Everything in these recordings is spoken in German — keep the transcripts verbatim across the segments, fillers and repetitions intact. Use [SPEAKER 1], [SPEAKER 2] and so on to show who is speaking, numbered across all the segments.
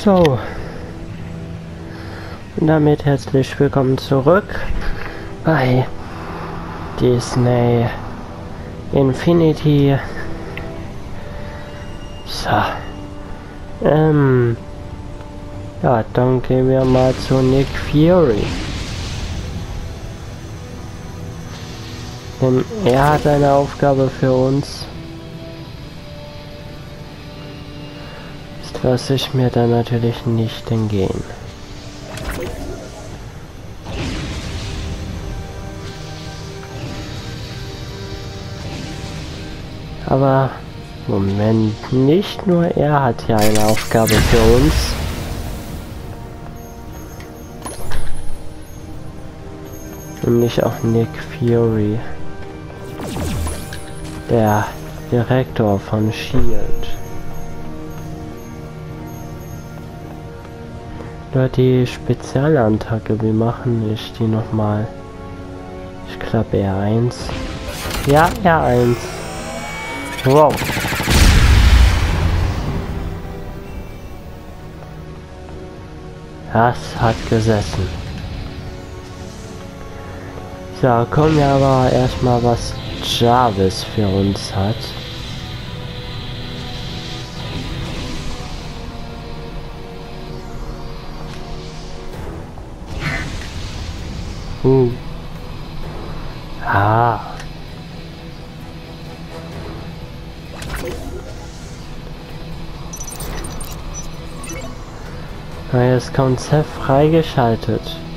[SPEAKER 1] So. Und damit herzlich willkommen zurück bei Disney Infinity. So. Ähm. Ja, dann gehen wir mal zu Nick Fury. Denn er hat eine Aufgabe für uns. Das lasse ich mir dann natürlich nicht entgehen. Aber Moment, nicht nur er hat ja eine Aufgabe für uns. Nämlich auch Nick Fury, der Direktor von S H I E L D. Nur die Spezialattacke, wie machen ich die nochmal? Ich glaube R eins. Ja, R eins. Wow. Das hat gesessen. So, kommen wir aber erstmal, was Jarvis für uns hat. Uh. Ah. Neues Konzept freigeschaltet.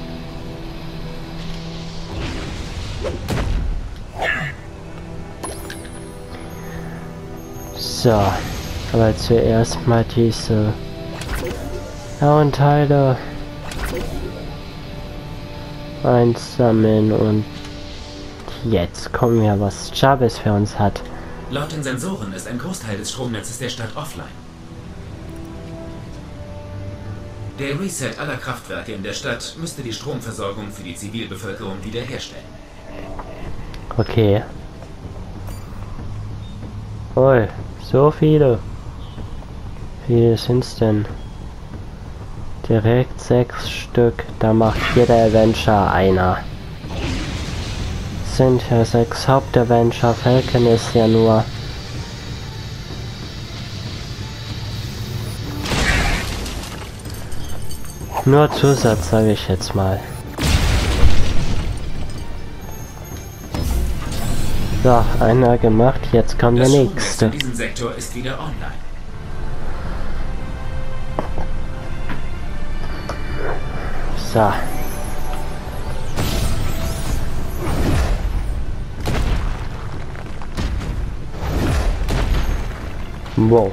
[SPEAKER 1] So, aber zuerst mal diese Teile einsammeln und jetzt kommen wir, was Jarvis für uns hat.
[SPEAKER 2] Laut den Sensoren ist ein Großteil des Stromnetzes der Stadt offline. Der Reset aller Kraftwerke in der Stadt müsste die Stromversorgung für die Zivilbevölkerung wiederherstellen.
[SPEAKER 1] Okay. Ui, so viele. Wie viele sind's denn? Direkt sechs Stück. Da macht jeder Avenger einer. Sind ja sechs Hauptavenger. Falcon ist ja nur. Nur Zusatz, sage ich jetzt mal. So, einer gemacht, jetzt kommt der nächste.
[SPEAKER 2] In diesem Sektor ist wieder online.
[SPEAKER 1] So. Wow.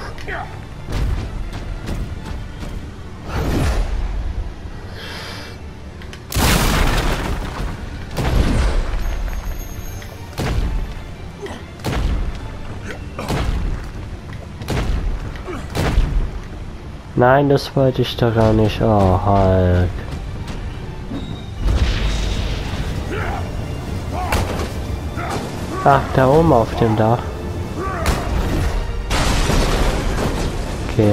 [SPEAKER 1] Nein, das wollte ich da gar nicht. Oh, Hulk. Ach, da oben auf dem Dach. Okay.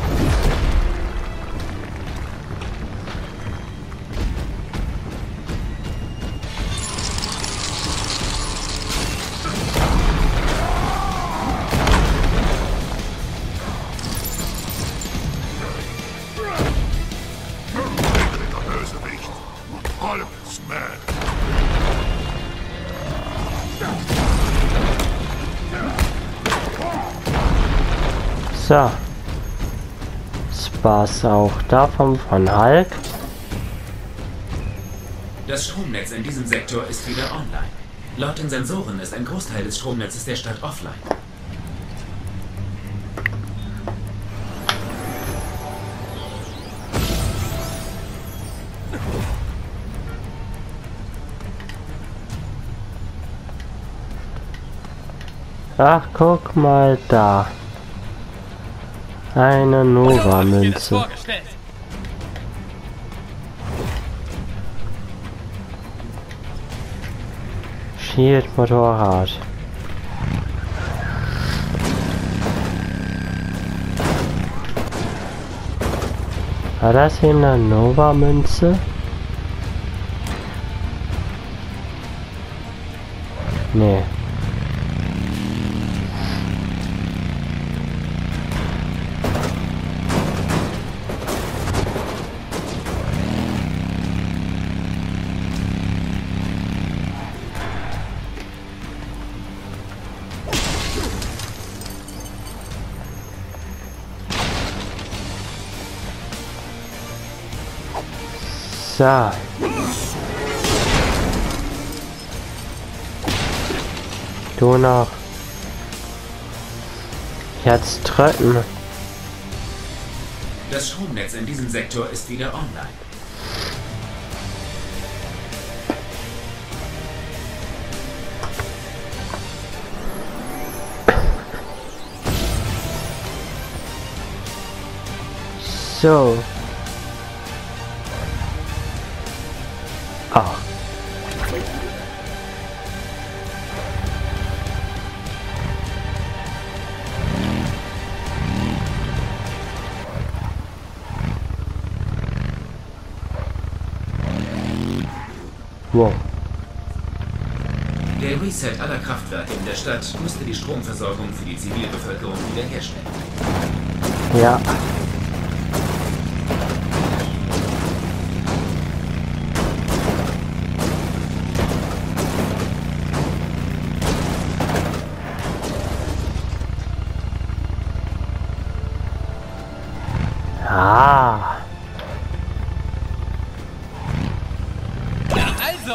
[SPEAKER 1] So. Das war's auch davon von Hulk.
[SPEAKER 2] Das Stromnetz in diesem Sektor ist wieder online. Laut den Sensoren ist ein Großteil des Stromnetzes der Stadt offline.
[SPEAKER 1] Ach, guck mal da. Eine Nova-Münze. Shield-Motorrad. War das eben eine Nova-Münze? Nee. So. Du noch. Jetzt drücken.
[SPEAKER 2] Das Stromnetz in diesem Sektor ist wieder online.
[SPEAKER 1] So. Ah. Wow.
[SPEAKER 2] Der Reset aller Kraftwerke in der Stadt müsste die Stromversorgung für die Zivilbevölkerung wiederherstellen.
[SPEAKER 1] Ja. Ah.
[SPEAKER 3] Ja, also.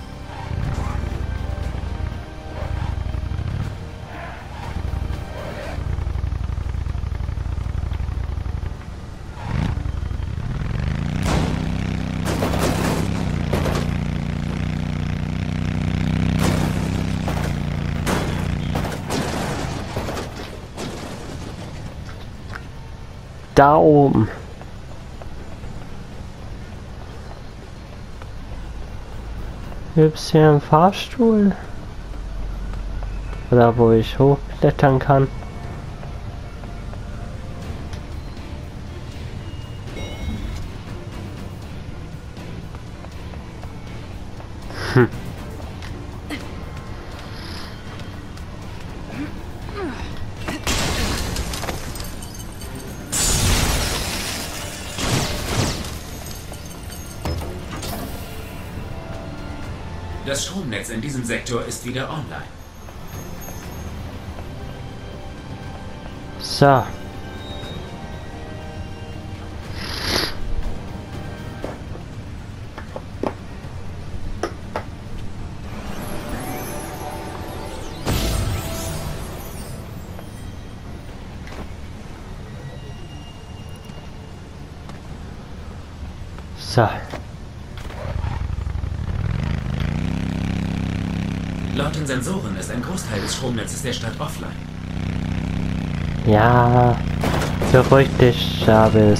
[SPEAKER 1] Da oben. Gibt's hier einen Fahrstuhl? Oder wo ich hochklettern kann? Hm.
[SPEAKER 2] Das Stromnetz in diesem Sektor ist wieder online.
[SPEAKER 1] So. So.
[SPEAKER 2] Laut den Sensoren ist ein Großteil des Stromnetzes der Stadt offline.
[SPEAKER 1] Ja. Beruhig dich, Jarvis.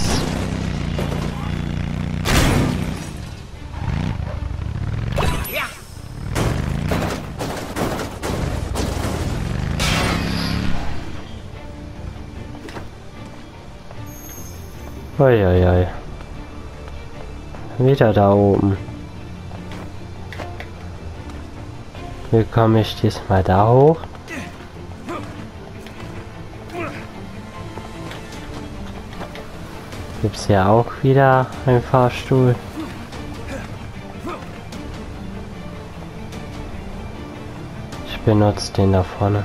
[SPEAKER 1] Uiuiui. Wieder da oben. Wie komme ich diesmal da hoch? Gibt's hier auch wieder einen Fahrstuhl? Ich benutze den da vorne.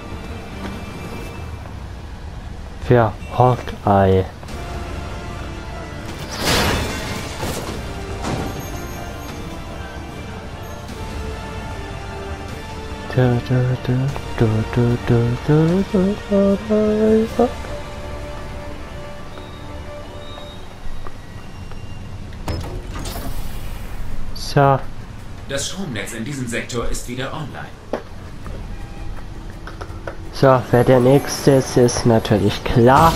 [SPEAKER 1] Für Hawkeye. Da, da, da, da, da, da, da, da, da. So.
[SPEAKER 2] Das Stromnetz in diesem Sektor ist wieder online.
[SPEAKER 1] So, wer der nächste ist, ist natürlich klar.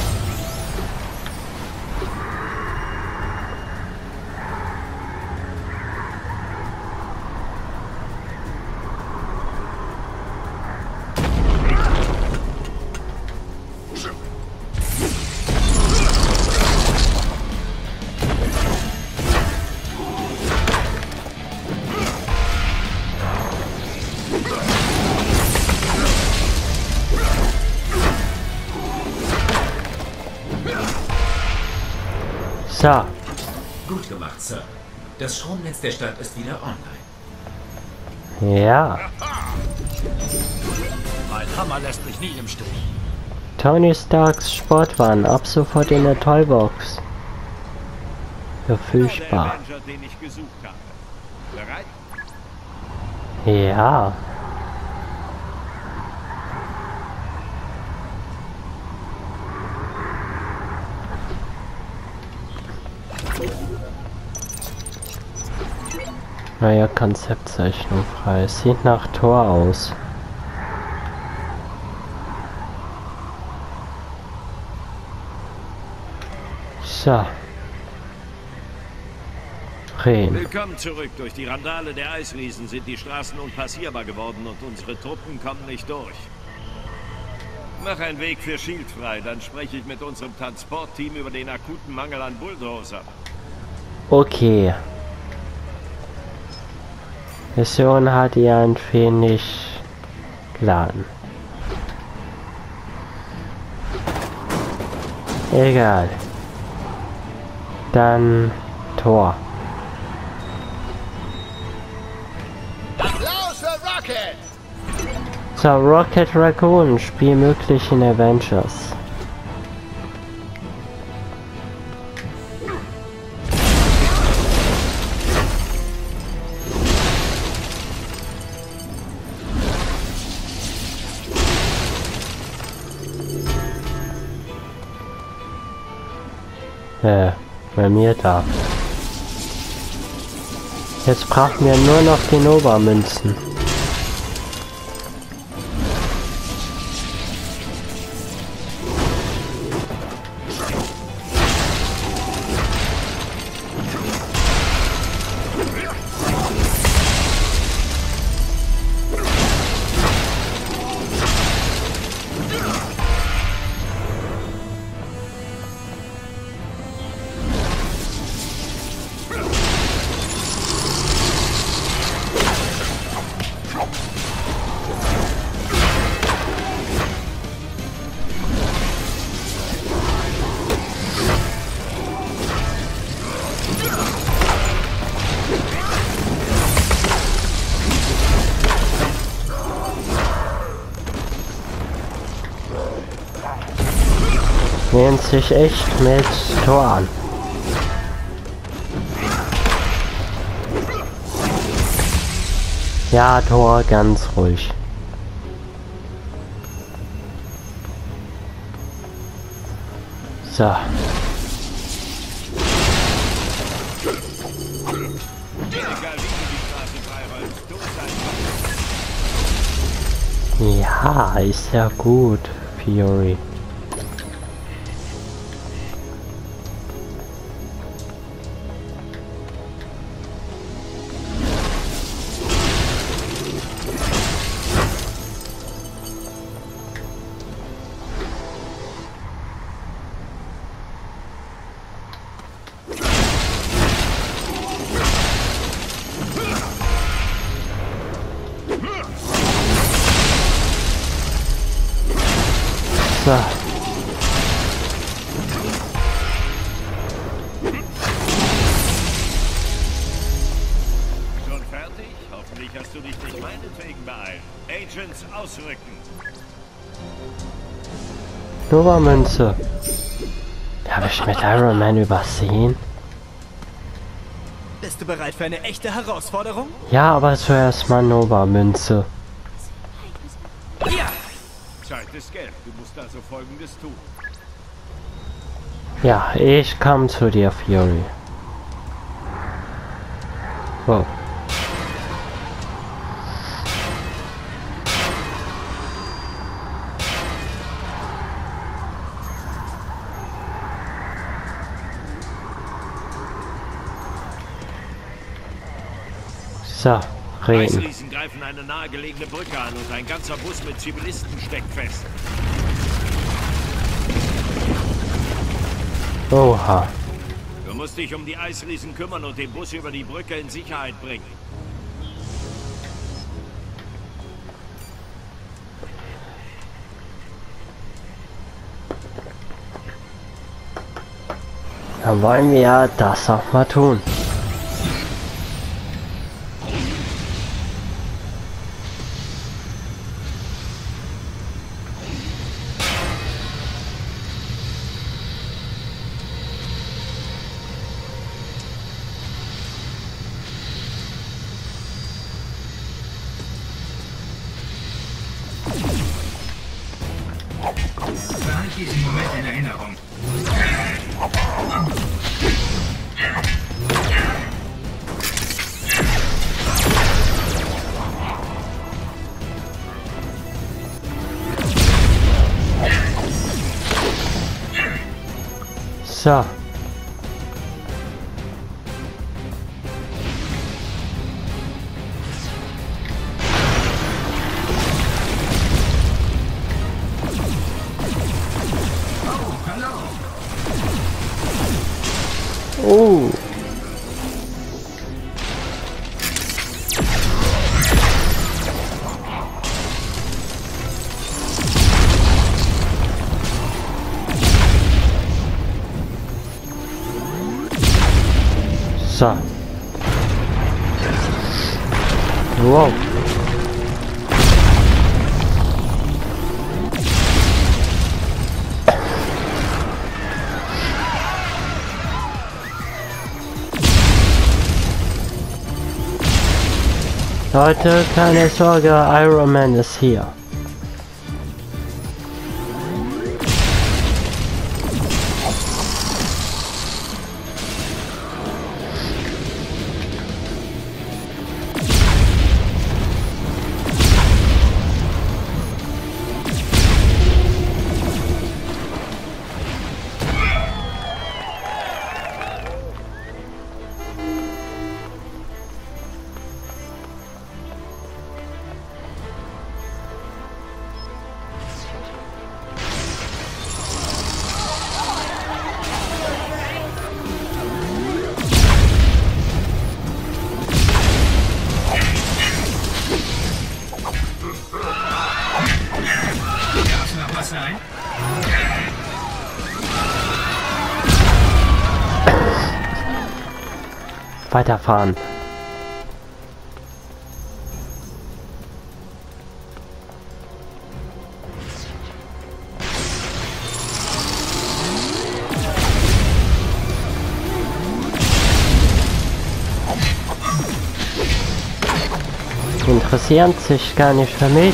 [SPEAKER 1] So.
[SPEAKER 2] Gut gemacht, Sir. Das Stromnetz der Stadt ist wieder online.
[SPEAKER 1] Ja.
[SPEAKER 3] Mein Hammer lässt mich nie im Stich.
[SPEAKER 1] Tony Starks Sportwagen ab sofort in der Toybox. Verfügbar.
[SPEAKER 4] Avenger, den ich gesucht habe. Bereit?
[SPEAKER 1] Ja. Naja, Konzeptzeichnung frei. Sieht nach Tor aus. So. Reden.
[SPEAKER 4] Willkommen zurück. Durch die Randale der Eisriesen sind die Straßen unpassierbar geworden und unsere Truppen kommen nicht durch. Mach einen Weg für Shield frei, dann spreche ich mit unserem Transportteam über den akuten Mangel an Bulldozern.
[SPEAKER 1] Okay. Mission hat ihr ein wenig geladen. Egal. Dann Tor. So, Rocket Raccoon, Spiel möglich in Avengers. Äh, bei mir da. Jetzt brauchen wir nur noch die Nova-Münzen. Nennt sich echt mit Tor an. Ja, Tor, ganz ruhig. So. Ja, ist ja gut, Fury. So.
[SPEAKER 4] Schon fertig? Hoffentlich hast du dich nicht meinetwegen beeilt. Agents ausrücken.
[SPEAKER 1] Nova-Münze. Habe ich mit Iron Man übersehen?
[SPEAKER 3] Bist du bereit für eine echte Herausforderung?
[SPEAKER 1] Ja, aber zuerst mal Nova-Münze.
[SPEAKER 3] Ja!
[SPEAKER 4] Zeit ist Geld. Du musst also Folgendes tun.
[SPEAKER 1] Ja, ich komme zu dir, Fury. Wow. So, reden.
[SPEAKER 4] Eisriesen greifen eine nahegelegene Brücke an und ein ganzer Bus mit Zivilisten steckt fest.
[SPEAKER 1] Oha.
[SPEAKER 4] Du musst dich um die Eisriesen kümmern und den Bus über die Brücke in Sicherheit bringen.
[SPEAKER 1] Dann wollen wir das auch mal tun.
[SPEAKER 5] Behalt diesen Moment in Erinnerung.
[SPEAKER 1] So. Oh. So. Wow. Leute, keine Sorge, Iron Man ist hier. Weiterfahren. Die interessieren sich gar nicht für mich.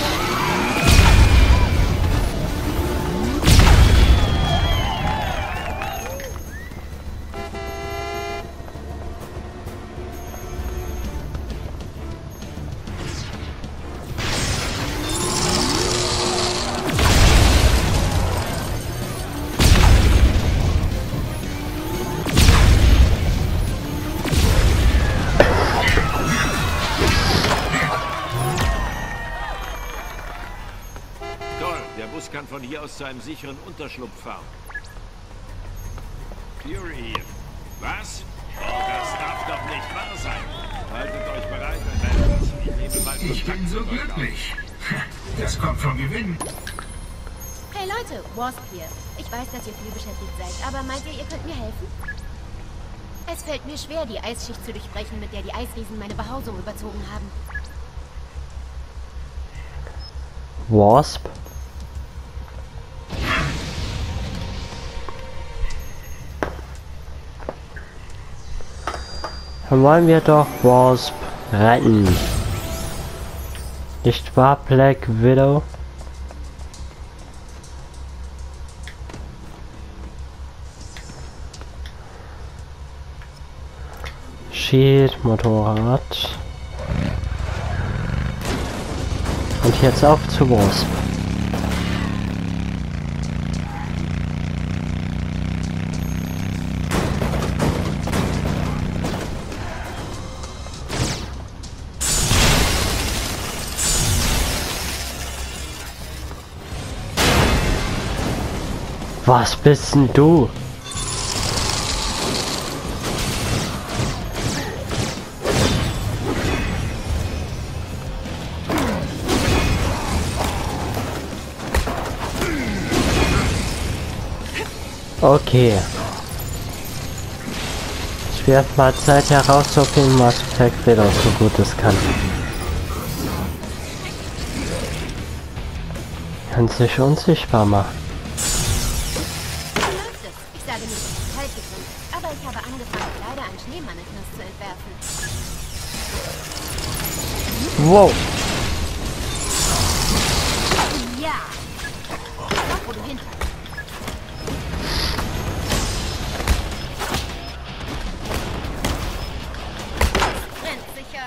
[SPEAKER 4] Der Bus kann von hier aus zu einem sicheren Unterschlupf fahren. Fury, was? Oh, das darf doch nicht wahr sein. Haltet euch bereit, Avengers. Ich nehme mal
[SPEAKER 5] Ich bin so glücklich. Das kommt vom Gewinn.
[SPEAKER 6] Hey Leute, Wasp hier. Ich weiß, dass ihr viel beschäftigt seid, aber meint ihr, ihr könnt mir helfen? Es fällt mir schwer, die Eisschicht zu durchbrechen, mit der die Eisriesen meine Behausung überzogen haben.
[SPEAKER 1] Wasp? Dann wollen wir doch Wasp retten. Nicht wahr, Black Widow? Shield, Motorrad. Und jetzt auf zu Wasp. Was bist denn du? Okay. Es wird mal Zeit herauszufinden, was Black Widow so Gutes kann. Kann sich unsichtbar machen.
[SPEAKER 6] Wie läuft es? Ich sage nicht, dass es kalt gegriffen ist, aber ich habe angefangen, Kleider an Schneemannequins zu entwerfen.
[SPEAKER 1] Wow.
[SPEAKER 6] Ja! Sag, wo du hin kannst. Brennt sicher.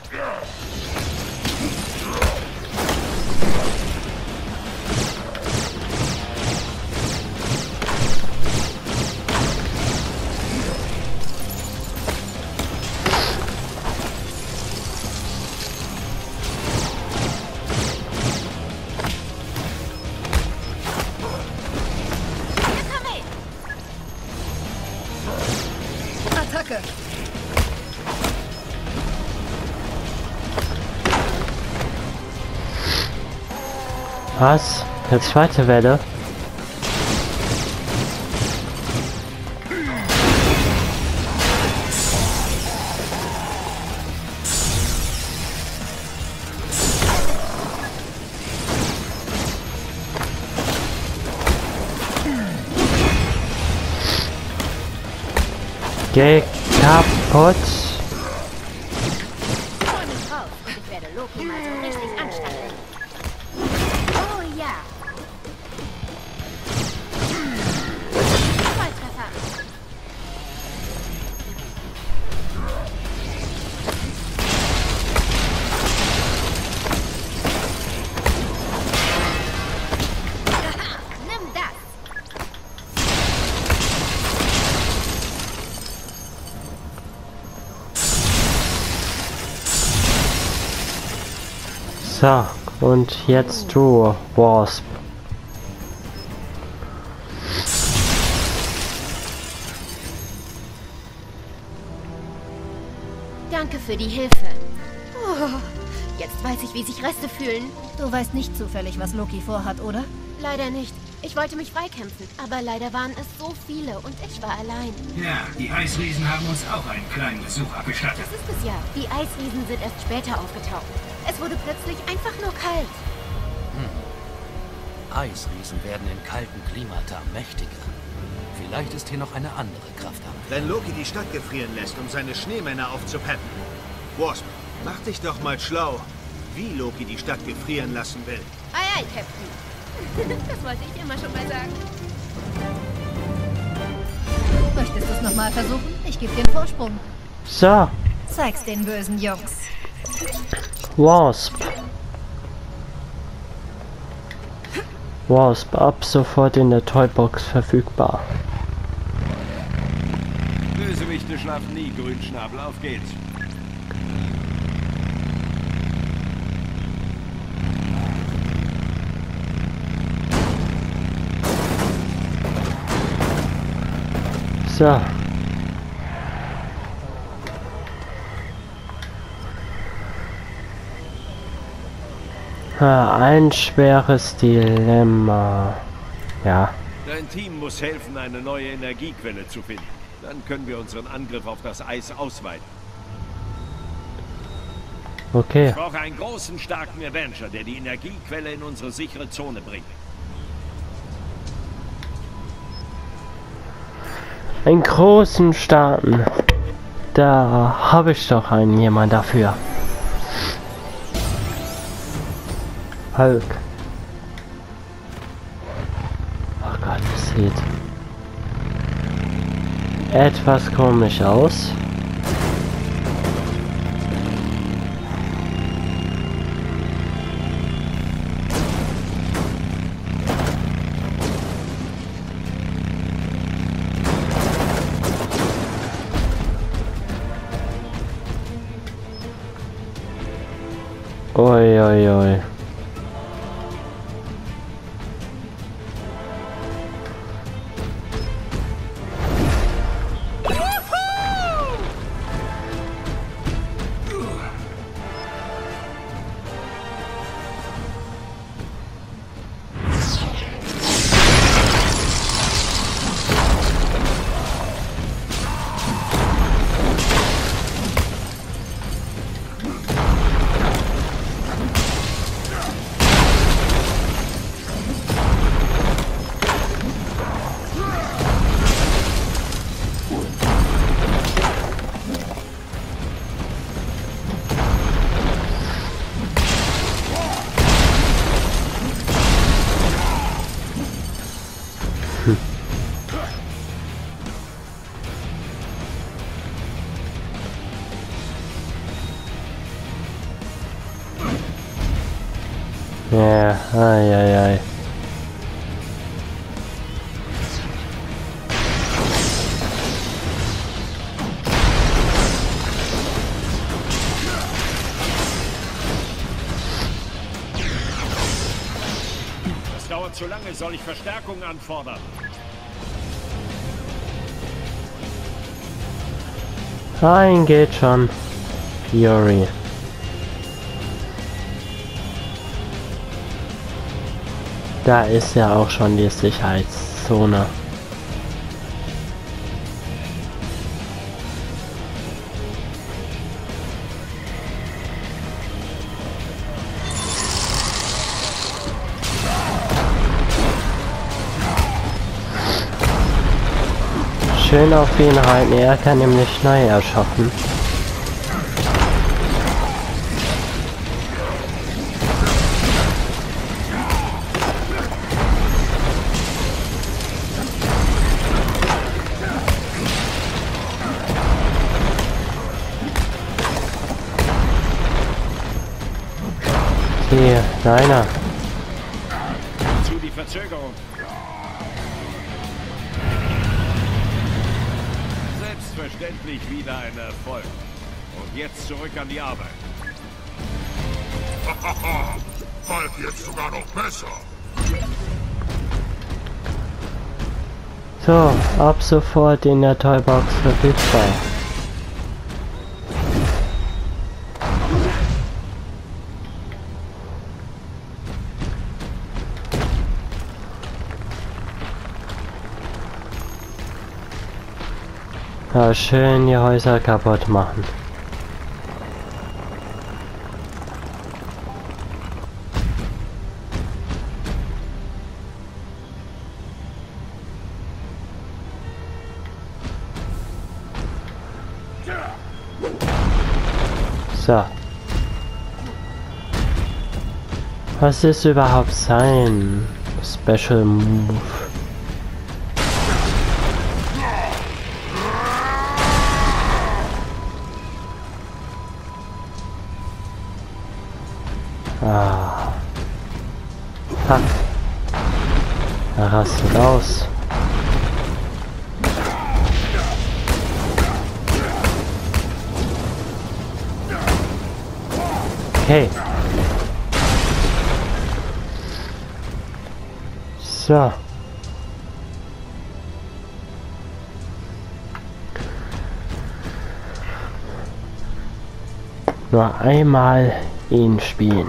[SPEAKER 7] Attacke!
[SPEAKER 1] Was? Der zweite Welle? Geh kaputt!
[SPEAKER 6] Hol mich raus und ich werde Loki mal so richtig anstacheln. Oh ja! Volltreffer! Haha, nimm das!
[SPEAKER 1] So, und jetzt du, Wasp.
[SPEAKER 6] Danke für die Hilfe. Oh, jetzt weiß ich, wie sich Reste fühlen.
[SPEAKER 7] Du weißt nicht zufällig, was Loki vorhat, oder?
[SPEAKER 6] Leider nicht. Ich wollte mich freikämpfen, aber leider waren es so viele und ich war allein.
[SPEAKER 5] Ja, die Eisriesen haben uns auch einen kleinen Besuch abgestattet.
[SPEAKER 6] Das ist es ja. Die Eisriesen sind erst später aufgetaucht. Es wurde plötzlich einfach nur kalt.
[SPEAKER 3] Eisriesen werden in kalten Klimata mächtiger. Vielleicht ist hier noch eine andere Kraft am.
[SPEAKER 8] Wenn Loki die Stadt gefrieren lässt, um seine Schneemänner aufzupeppen. Wasp, mach dich doch mal schlau, wie Loki die Stadt gefrieren lassen will.
[SPEAKER 6] Ei, ei, Captain. Das wollte ich immer schon mal sagen.
[SPEAKER 7] Möchtest du es nochmal versuchen? Ich gebe dir einen Vorsprung.
[SPEAKER 1] So,
[SPEAKER 7] Zeig's den bösen Jungs.
[SPEAKER 1] Wasp. Wasp ab sofort in der Toybox verfügbar.
[SPEAKER 4] Bösewichte schlafen nie, Grünschnabel, auf geht's.
[SPEAKER 1] So. Ha, ein schweres Dilemma. Ja.
[SPEAKER 4] Dein Team muss helfen, eine neue Energiequelle zu finden. Dann können wir unseren Angriff auf das Eis ausweiten.
[SPEAKER 1] Okay.
[SPEAKER 4] Ich brauche einen großen, starken Avenger, der die Energiequelle in unsere sichere Zone bringt.
[SPEAKER 1] Einen großen Starten. Da habe ich doch einen jemand dafür. Hulk. Oh Gott, das sieht etwas komisch aus. Oi, oi, oi. Ja, ai, ai, ai.
[SPEAKER 4] Das dauert zu lange, soll ich Verstärkung anfordern?
[SPEAKER 1] Nein, geht schon. Fury. Da ist ja auch schon die Sicherheitszone. Schön auf ihn rein, er kann nämlich neu erschaffen. Okay, neiner.
[SPEAKER 4] Zu die Verzögerung. Selbstverständlich wieder ein Erfolg. Und jetzt zurück an die Arbeit.
[SPEAKER 5] Bald jetzt sogar noch besser.
[SPEAKER 1] So, ab sofort in der Toybox verfügbar. Ja, schön die Häuser kaputt machen. So. Was ist überhaupt sein Special Move? Ah. Ha. Er rastet aus. Okay. So. Nur einmal ihn spielen.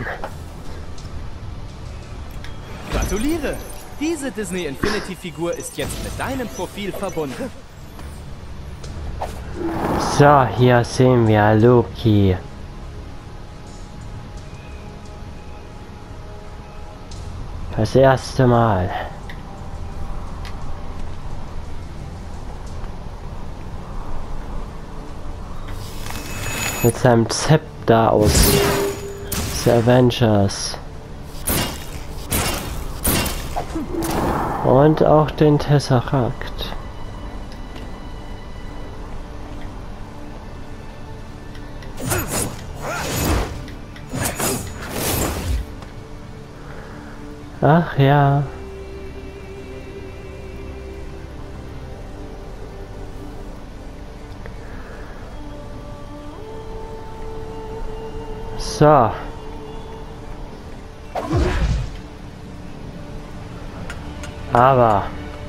[SPEAKER 9] Gratuliere! Diese Disney Infinity-Figur ist jetzt mit deinem Profil verbunden.
[SPEAKER 1] So, hier sehen wir Loki. Das erste Mal. Mit seinem Zepter aus The Avengers. Und auch den Tesseract. Ach ja. So. Aber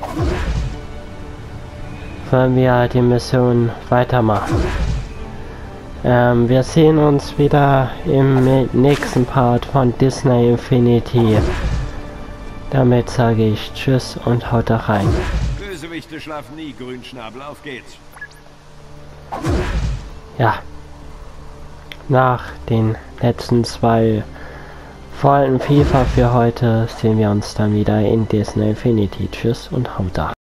[SPEAKER 1] wollen wir die Mission weitermachen. Ähm, wir sehen uns wieder im nächsten Part von Disney Infinity. Damit sage ich Tschüss und haut da rein.
[SPEAKER 4] Bösewichte schlafen nie, Grünschnabel, auf geht's.
[SPEAKER 1] Ja. Nach den letzten zwei Folgen FIFA für heute sehen wir uns dann wieder in Disney Infinity. Tschüss und haut da.